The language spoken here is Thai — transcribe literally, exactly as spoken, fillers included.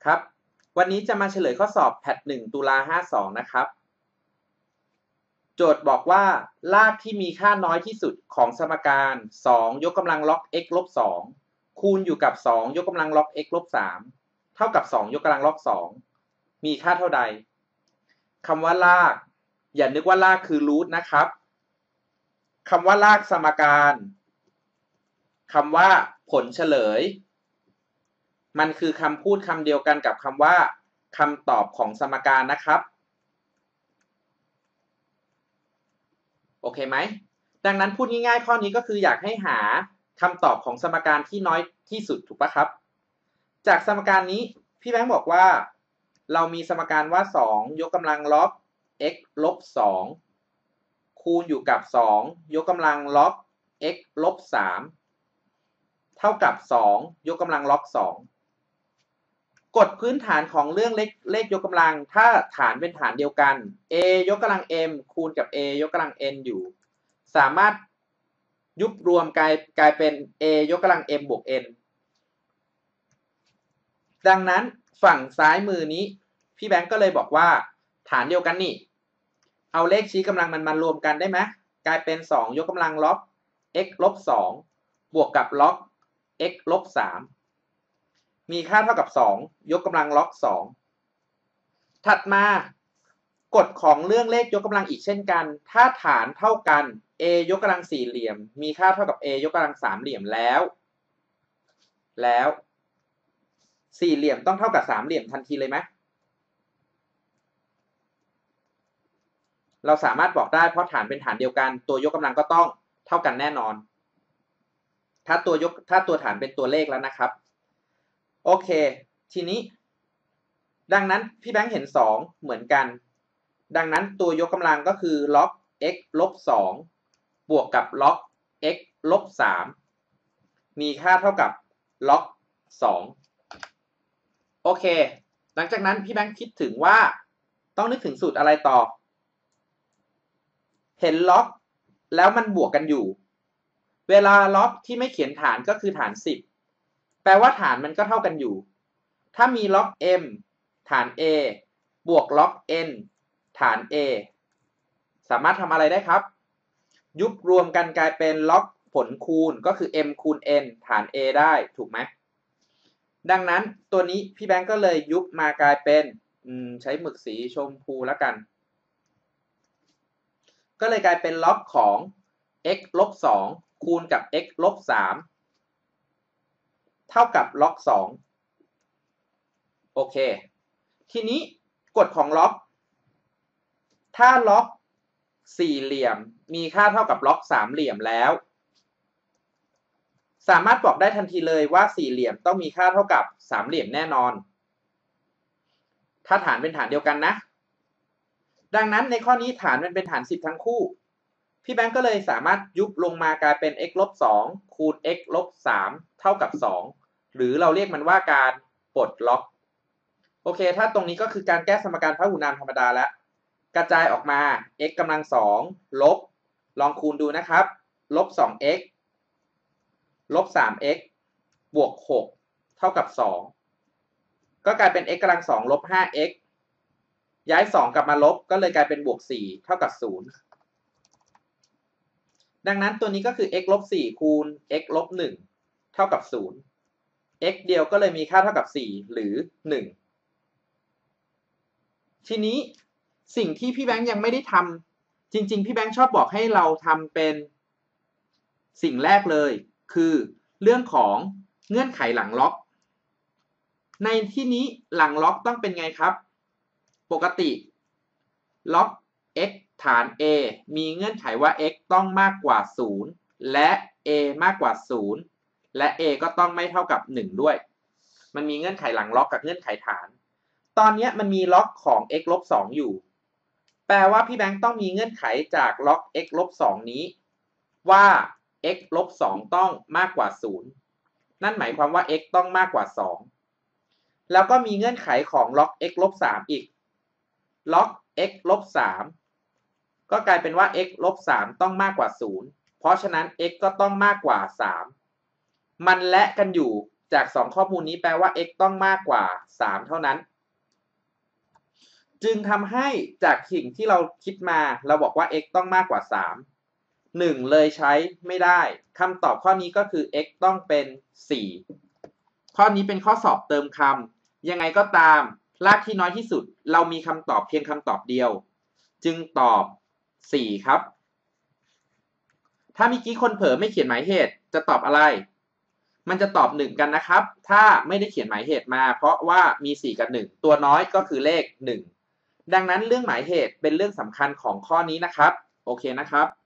ครับวันนี้จะมาเฉลยข้อสอบแพทหนึ่งตุลาห้าสองนะครับโจทย์บอกว่าลากที่มีค่าน้อยที่สุดของสมการสองยกกำลังล็อก x ลบสองคูณอยู่กับสองยกกำลังล็อก x ลบสามเท่ากับสองยกกำลังล็อกสองมีค่าเท่าใดคำว่าลากอย่านึกว่าลากคือรูทนะครับคำว่าลากสมการคำว่าผลเฉลยมันคือคำพูดคำเดียวกันกับคำว่าคำตอบของสมการนะครับโอเคไหมดังนั้นพูดง่ายๆข้อนี้ก็คืออยากให้หาคำตอบของสมการที่น้อยที่สุดถูกปะครับจากสมการนี้พี่แบงค์บอกว่าเรามีสมการว่าสองยกกำลังล็อก x ลบสองคูณอยู่กับสองยกกำลังล็อก x ลบสามเท่ากับสองยกกำลังล็อกสองกฎพื้นฐานของเรื่องเลขเลขยกกำลังถ้าฐานเป็นฐานเดียวกัน a ยกกำลัง m คูณกับ a ยกกำลัง n อยู่สามารถยุบรวมกลายกลายเป็น a ยกกำลัง m บวก n ดังนั้นฝั่งซ้ายมือนี้พี่แบงก์ก็เลยบอกว่าฐานเดียวกันนี่เอาเลขชี้กำลังมันมารวมกันได้ไหมกลายเป็นสองยกกำลังล็อก x ลบสองบวกกับล็อก x ลบสามมีค่าเท่ากับสองยกกำลังล็อกสองถัดมากฎของเรื่องเลขยกกำลังอีกเช่นกันถ้าฐานเท่ากัน a ยกกำลังสี่เหลี่ยมมีค่าเท่ากับ a ยกกำลังสามเหลี่ยมแล้วแล้วสี่เหลี่ยมต้องเท่ากับสามเหลี่ยมทันทีเลยไหมเราสามารถบอกได้เพราะฐานเป็นฐานเดียวกันตัวยกกำลังก็ต้องเท่ากันแน่นอนถ้าตัวยกถ้าตัวฐานเป็นตัวเลขแล้วนะครับโอเคทีนี้ดังนั้นพี่แบงค์เห็นสองเหมือนกันดังนั้นตัวยกกำลังก็คือล็อก x ลบสองบวกกับล็อก x ลบสามมีค่าเท่ากับล็อกสองโอเคหลังจากนั้นพี่แบงค์คิดถึงว่าต้องนึกถึงสูตรอะไรต่อเห็นล็อกแล้วมันบวกกันอยู่เวลาล็อกที่ไม่เขียนฐานก็คือฐานสิบแปลว่าฐานมันก็เท่ากันอยู่ถ้ามีล็อก m ฐาน a บวกล็อก n ฐาน a สามารถทำอะไรได้ครับยุบรวมกันกลายเป็นล็อกผลคูณก็คือ m คูณ n ฐาน a ได้ถูกไหมดังนั้นตัวนี้พี่แบงก์ก็เลยยุบมากลายเป็นใช้หมึกสีชมพูแล้วกันก็เลยกลายเป็นล็อกของ x ลบสองคูณกับ x ลบสามเท่ากับล็อกสองโอเคทีนี้กฎของล็อกถ้าล็อกสี่เหลี่ยมมีค่าเท่ากับล็อกสามเหลี่ยมแล้วสามารถบอกได้ทันทีเลยว่าสี่เหลี่ยมต้องมีค่าเท่ากับสามเหลี่ยมแน่นอนถ้าฐานเป็นฐานเดียวกันนะดังนั้นในข้อนี้ฐานมันเป็นฐานสิบทั้งคู่พี่แบงก์ก็เลยสามารถยุบลงมากลายเป็น x ลบสองคูณ x ลบสามเท่ากับสองหรือเราเรียกมันว่าการปลดล็อกโอเคถ้าตรงนี้ก็คือการแก้สมการพหุนามธรรมดาแล้วกระจายออกมา x กำลังสองลบลองคูณดูนะครับลบ สอง x ลบ สาม x บวกหกเท่ากับสองก็กลายเป็น x กำลังสองลบ ห้า x ย้ายสองกลับมาลบก็เลยกลายเป็นบวกสี่เท่ากับศูนย์ดังนั้นตัวนี้ก็คือ x ลบสี่คูณ x ลบหนึ่งเท่ากับศูนย์ x เดียวก็เลยมีค่าเท่ากับสี่หรือหนึ่งทีนี้สิ่งที่พี่แบงค์ยังไม่ได้ทำจริงๆพี่แบงค์ชอบบอกให้เราทำเป็นสิ่งแรกเลยคือเรื่องของเงื่อนไขหลังล็อกในที่นี้หลังล็อกต้องเป็นไงครับปกติล็อก x ฐาน a มีเงื่อนไขว่า x ต้องมากกว่าศูนย์และ a มากกว่าศูนย์และ a ก็ต้องไม่เท่ากับหนึ่งด้วยมันมีเงื่อนไขหลังล็อกกับเงื่อนไขฐานตอนนี้มันมีล็อกของ x ลบสองอยู่แปลว่าพี่แบงค์ต้องมีเงื่อนไขจากล็อก x ลบสองนี้ว่า x ลบสองต้องมากกว่าศูนย์นั่นหมายความว่า x ต้องมากกว่าสองแล้วก็มีเงื่อนไขของล็อก x ลบสามอีกล็อก x ลบสามก็กลายเป็นว่า x ลบสามต้องมากกว่าศูนย์เพราะฉะนั้น x ก็ต้องมากกว่าสามมันและกันอยู่จากสองข้อมูลนี้แปลว่า x ต้องมากกว่าสามเท่านั้นจึงทำให้จากสิ่งที่เราคิดมาเราบอกว่า x ต้องมากกว่าสาม หนึ่งเลยใช้ไม่ได้คำตอบข้อนี้ก็คือ x ต้องเป็นสี่ข้อนี้เป็นข้อสอบเติมคำยังไงก็ตามรากที่น้อยที่สุดเรามีคำตอบเพียงคำตอบเดียวจึงตอบสี่ครับถ้าเมื่อกี้คนเผลอไม่เขียนหมายเหตุจะตอบอะไรมันจะตอบหนึ่งกันนะครับถ้าไม่ได้เขียนหมายเหตุมาเพราะว่ามีสี่กับหนึ่งตัวน้อยก็คือเลขหนึ่งดังนั้นเรื่องหมายเหตุเป็นเรื่องสำคัญของข้อนี้นะครับโอเคนะครับ